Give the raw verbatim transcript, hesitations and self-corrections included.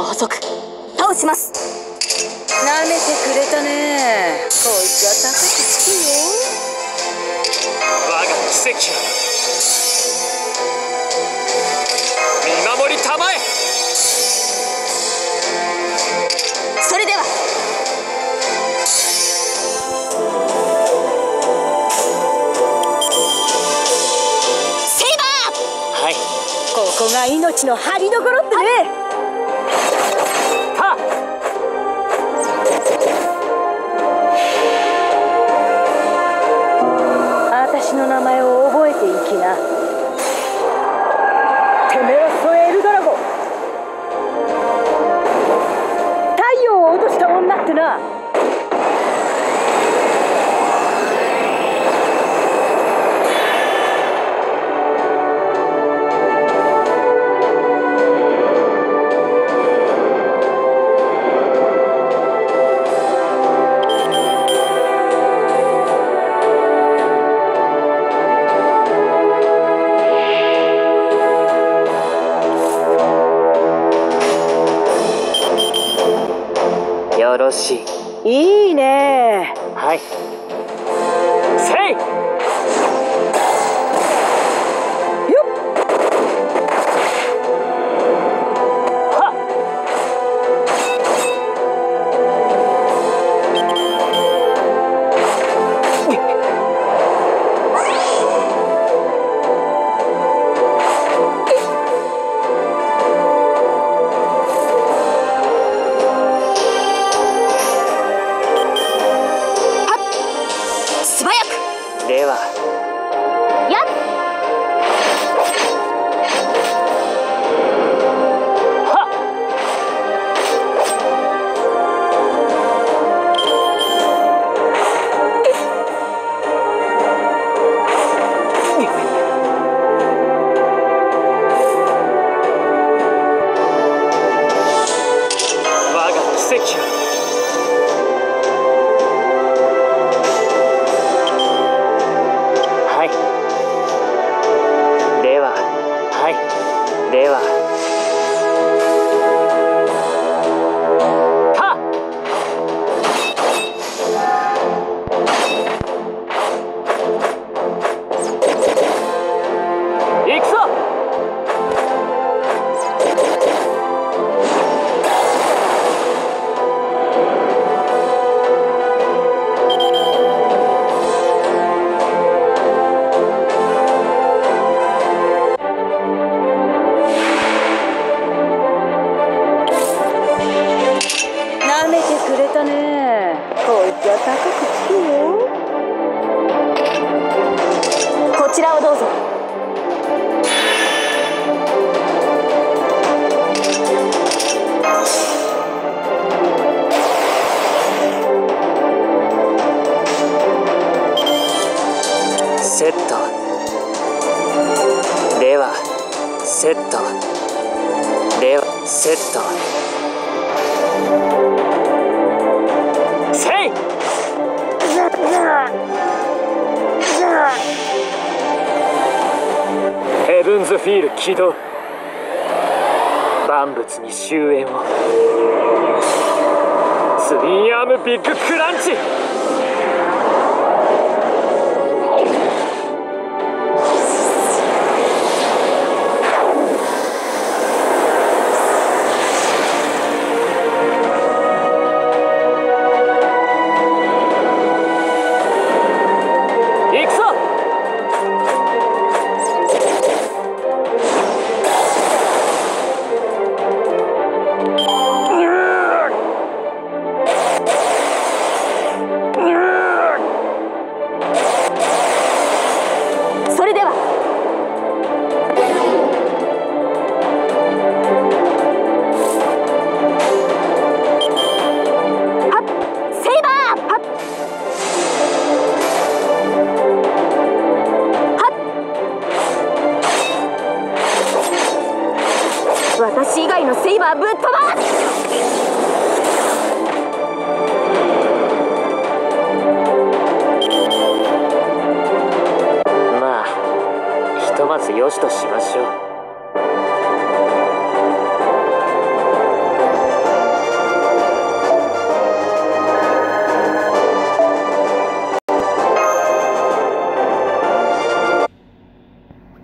捕捉倒します。 なめてくれたね。こいつは高くつくよ。 我が奇跡を見守りたまえ。 それではセイバー。 はい。 ここが命の張りどころってね。 はっ。 私の名前を覚えていきな。テメロストエルドラゴン。太陽を落とした女ってな。 よろしい。 いいね。 はい。せい。 よっ。 はっ。ではやっ。 はっ。我が奇跡をでははっ。行くぞ。 くれたね。こいつは高くつくよ。 こちらをどうぞ。 セット。ではセット。ではセット。せい。ヘブンズフィール起動。万物に終焉を。ツインアームビッグクランチ。 私以外のセイバーぶっ飛ばす。 まあひとまずよしとしましょう。